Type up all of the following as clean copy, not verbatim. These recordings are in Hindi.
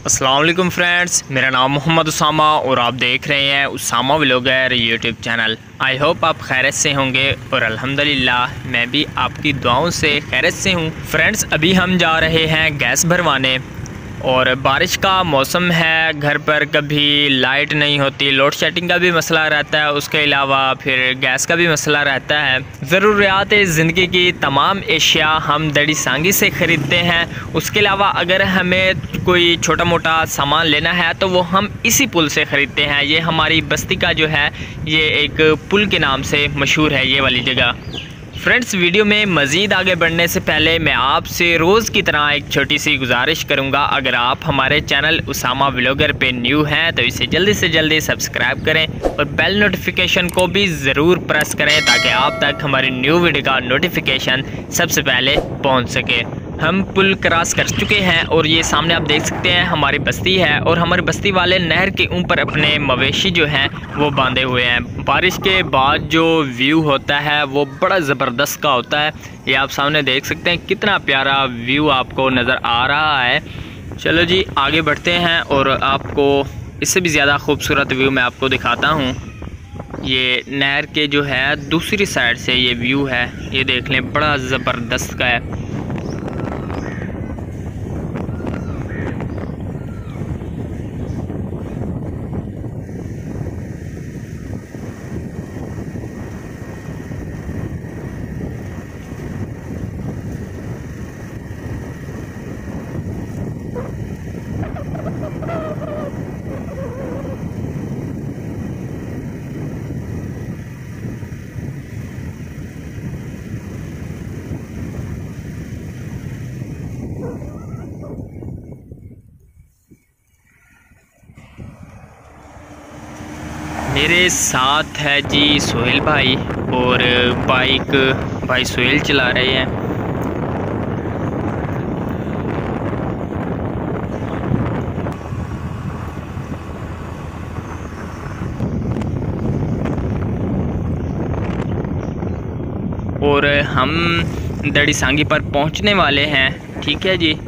अस्सलाम वालेकुम फ्रेंड्स, मेरा नाम मोहम्मद उसामा और आप देख रहे हैं Usama vlogger YouTube channel. I hope आप खैरियत से होंगे और अल्हम्दुलिल्लाह मैं भी आपकी दुआओं से खैरियत से हूँ। फ्रेंड्स, अभी हम जा रहे हैं गैस भरवाने और बारिश का मौसम है, घर पर कभी लाइट नहीं होती, लोड शेडिंग का भी मसला रहता है, उसके अलावा फिर गैस का भी मसला रहता है। ज़रूरियात ज़िंदगी की तमाम एशिया हम दड़ी सांगी से ख़रीदते हैं। उसके अलावा अगर हमें कोई छोटा मोटा सामान लेना है तो वो हम इसी पुल से ख़रीदते हैं। ये हमारी बस्ती का जो है ये एक पुल के नाम से मशहूर है ये वाली जगह। फ्रेंड्स, वीडियो में मज़ीद आगे बढ़ने से पहले मैं आपसे रोज़ की तरह एक छोटी सी गुजारिश करूंगा। अगर आप हमारे चैनल उसामा व्लॉगर पे न्यू हैं तो इसे जल्दी से जल्दी सब्सक्राइब करें और बेल नोटिफिकेशन को भी ज़रूर प्रेस करें ताकि आप तक हमारी न्यू वीडियो का नोटिफिकेशन सबसे पहले पहुंच सके। हम पुल क्रॉस कर चुके हैं और ये सामने आप देख सकते हैं हमारी बस्ती है और हमारी बस्ती वाले नहर के ऊपर अपने मवेशी जो हैं वो बांधे हुए हैं। बारिश के बाद जो व्यू होता है वो बड़ा ज़बरदस्त का होता है। ये आप सामने देख सकते हैं कितना प्यारा व्यू आपको नज़र आ रहा है। चलो जी आगे बढ़ते हैं और आपको इससे भी ज़्यादा खूबसूरत व्यू मैं आपको दिखाता हूँ। ये नहर के जो है दूसरी साइड से ये व्यू है, ये देख लें बड़ा ज़बरदस्त का है। मेरे साथ है जी सोहेल भाई और बाइक भाई सोहेल चला रहे हैं। और हम दड़ी सांगी पर पहुंचने वाले हैं। ठीक है जी।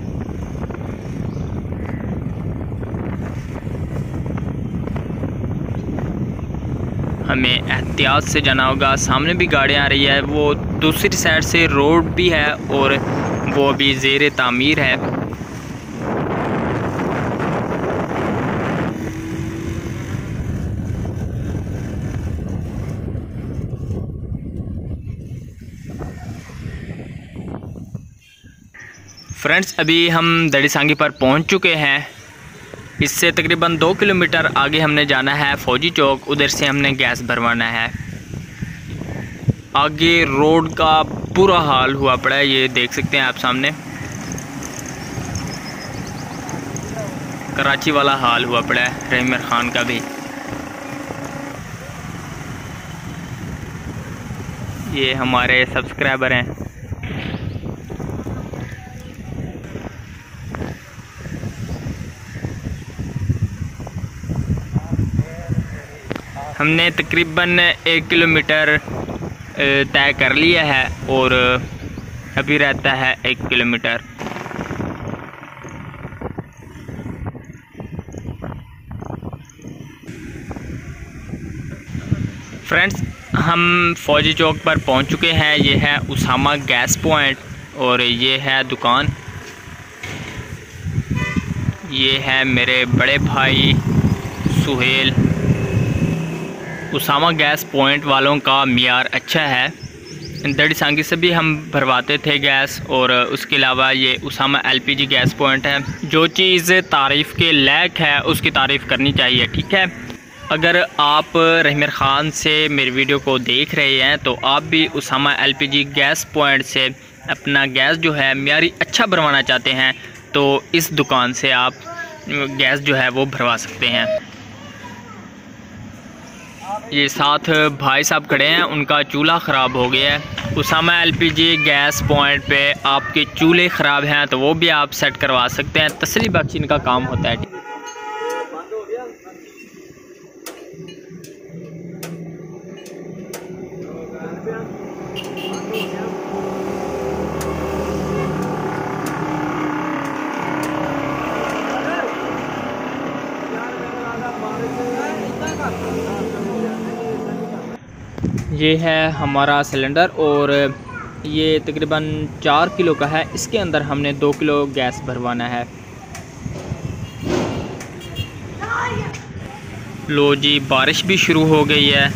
हमें एहतियात से जाना होगा, सामने भी गाड़ियाँ आ रही है, वो दूसरी साइड से रोड भी है और वो अभी ज़ेर तामीर है। फ्रेंड्स, अभी हम दड़ी सांगी पर पहुंच चुके हैं। इससे तकरीबन 2 किलोमीटर आगे हमने जाना है फौजी चौक, उधर से हमने गैस भरवाना है। आगे रोड का बुरा हाल हुआ पड़ा है, ये देख सकते हैं आप सामने कराची वाला हाल हुआ पड़ा है, रहीमर खान का भी। ये हमारे सब्सक्राइबर हैं। हमने तकरीबन 1 किलोमीटर तय कर लिया है और अभी रहता है 1 किलोमीटर। फ्रेंड्स, हम फौजी चौक पर पहुंच चुके हैं। ये है उसामा गैस पॉइंट और ये है दुकान। ये है मेरे बड़े भाई सुहेल। उसामा गैस पॉइंट वालों का मियार अच्छा है। दड़ी सांगी से भी हम भरवाते थे गैस और उसके अलावा ये उसामा एलपीजी गैस पॉइंट है। जो चीज़ तारीफ़ के लायक है उसकी तारीफ़ करनी चाहिए। ठीक है, अगर आप रहीमर ख़ान से मेरी वीडियो को देख रहे हैं तो आप भी उसामा एलपीजी गैस पॉइंट से अपना गैस जो है मियारी अच्छा भरवाना चाहते हैं तो इस दुकान से आप गैस जो है वो भरवा सकते हैं। ये साथ भाई साहब खड़े हैं, उनका चूल्हा ख़राब हो गया है। उसामा एलपीजी गैस पॉइंट पे आपके चूल्हे ख़राब हैं तो वो भी आप सेट करवा सकते हैं। तसल्ली बख्श इनका काम होता है। ये है हमारा सिलेंडर और ये तकरीबन 4 किलो का है। इसके अंदर हमने 2 किलो गैस भरवाना है। लो जी, बारिश भी शुरू हो गई है।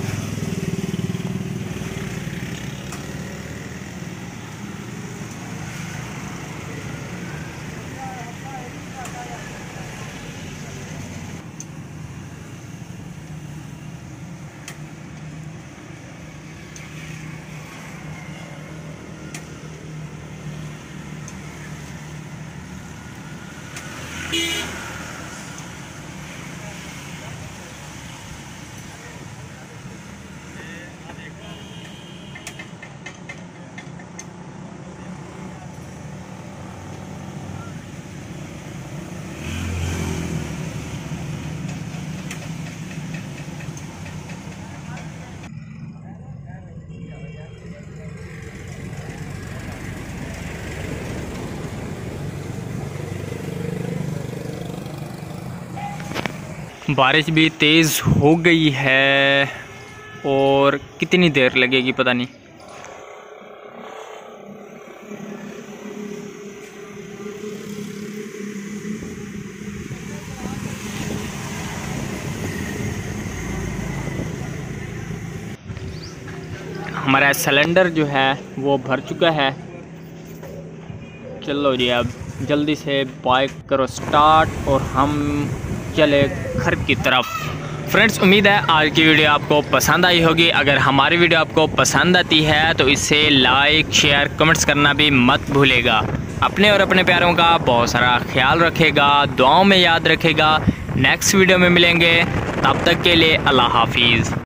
बारिश भी तेज़ हो गई है और कितनी देर लगेगी पता नहीं। हमारा सिलेंडर जो है वो भर चुका है। चलो जी, अब जल्दी से बाइक करो स्टार्ट और हम चले घर की तरफ। फ्रेंड्स, उम्मीद है आज की वीडियो आपको पसंद आई होगी। अगर हमारी वीडियो आपको पसंद आती है तो इसे लाइक, शेयर, कमेंट्स करना भी मत भूलेगा। अपने और अपने प्यारों का बहुत सारा ख्याल रखेगा, दुआओं में याद रखेगा। नेक्स्ट वीडियो में मिलेंगे, तब तक के लिए अल्लाह हाफिज़।